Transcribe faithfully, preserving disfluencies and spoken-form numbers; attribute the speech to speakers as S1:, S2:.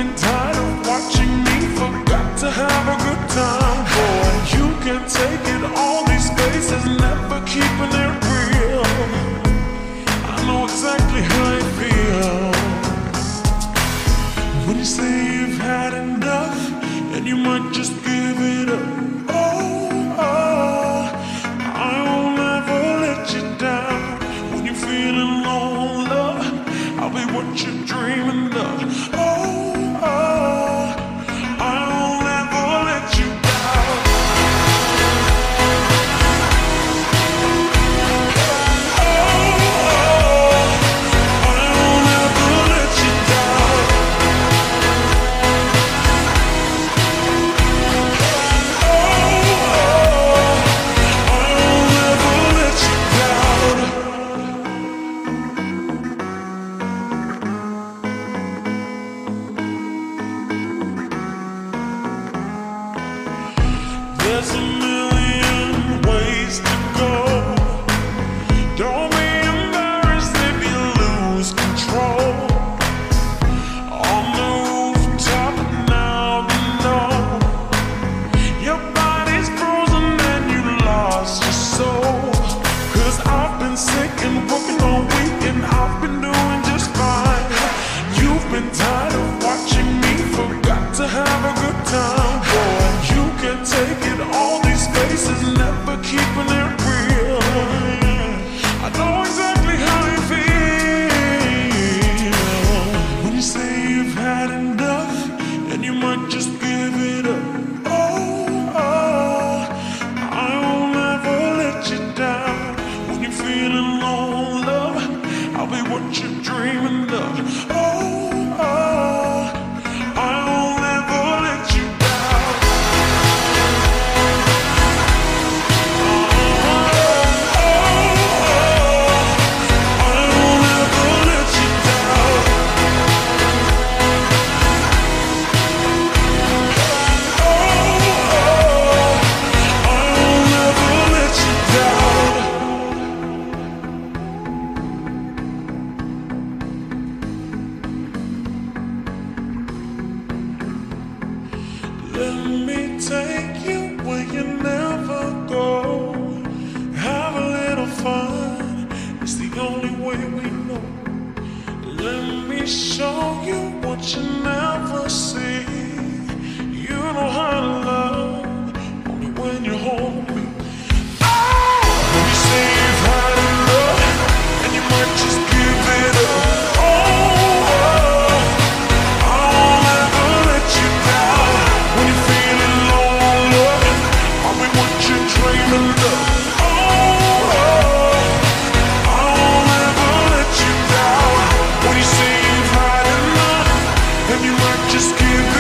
S1: been tired of watching me, forgot to have a good time. Boy, you can take it all these faces, never keeping it real. I know exactly how you feel when you say you've had enough and you might just give it up. Oh, oh, I won't ever let you down. When you're feeling low on love, I'll be what you're dreaming of. Oh, oh, I won't ever let you down. There's a million ways to go. Don't be embarrassed if you lose control. On the rooftop now, you know your body's frozen and you lost your soul. Cause I've been sick and working all week and I've been doing just fine. You've been tired of watching me, forgot to have a good time. Boy, you can take it all these faces, never keeping it real. I know exactly how you feel when you say you've had enough and you might just give it up. Oh, oh, I won't ever let you down. When you're feeling low on love, I'll be what you're dreaming of. Oh, oh, I won't ever let you down. Let me take you where you never go. Have a little fun, it's the only way we know. Let me show you what you never see. You know how to love only when you hold me. Oh! When you say you've had enough and you might just give it up. Oh, oh, I won't ever let you down. When you're feeling low on love, I'll be what you're dreaming of. Oh, oh, I won't ever let you down. When you say you've had enough, and you might just give